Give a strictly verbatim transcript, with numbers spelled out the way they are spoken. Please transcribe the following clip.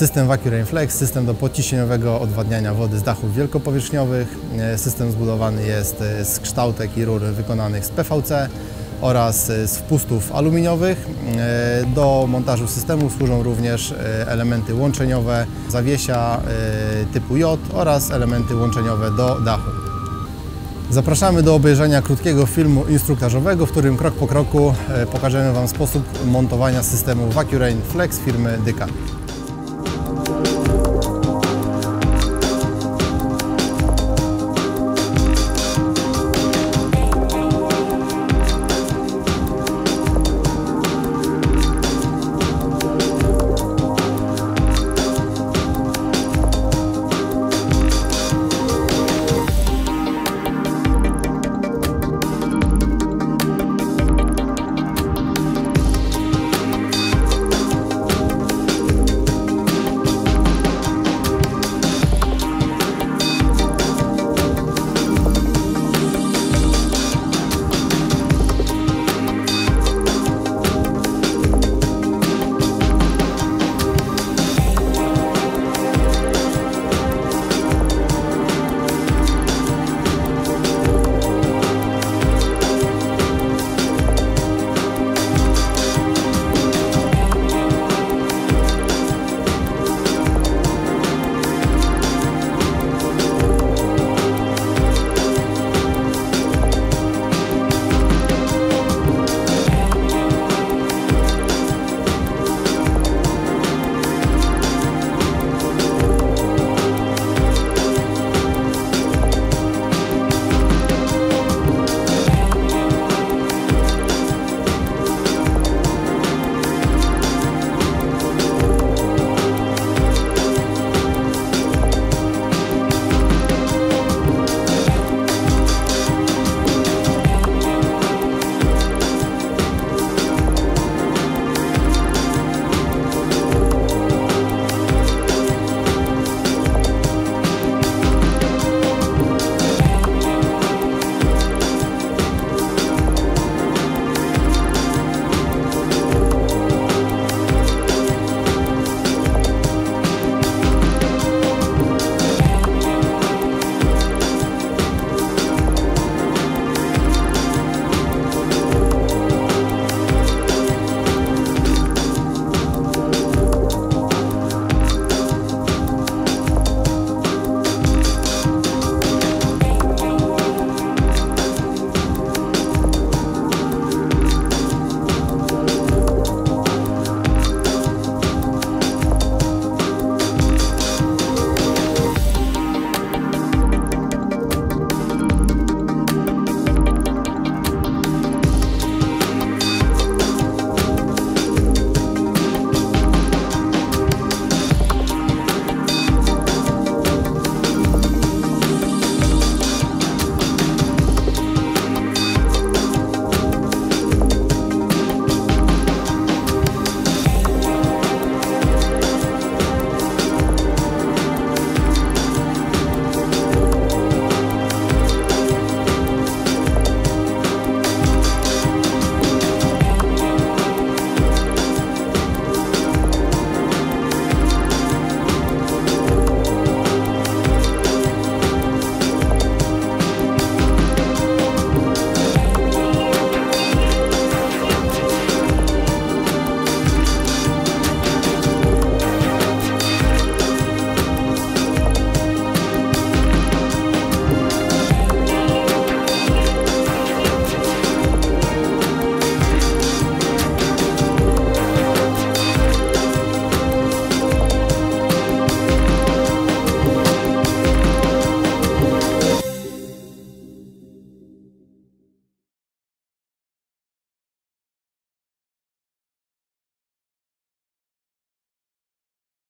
System VacuRain Flex, system do podciśnieniowego odwadniania wody z dachów wielkopowierzchniowych. System zbudowany jest z kształtek i rur wykonanych z P V C oraz z wpustów aluminiowych. Do montażu systemu służą również elementy łączeniowe, zawiesia typu J oraz elementy łączeniowe do dachu. Zapraszamy do obejrzenia krótkiego filmu instruktażowego, w którym krok po kroku pokażemy Wam sposób montowania systemu VacuRain Flex firmy Dyka.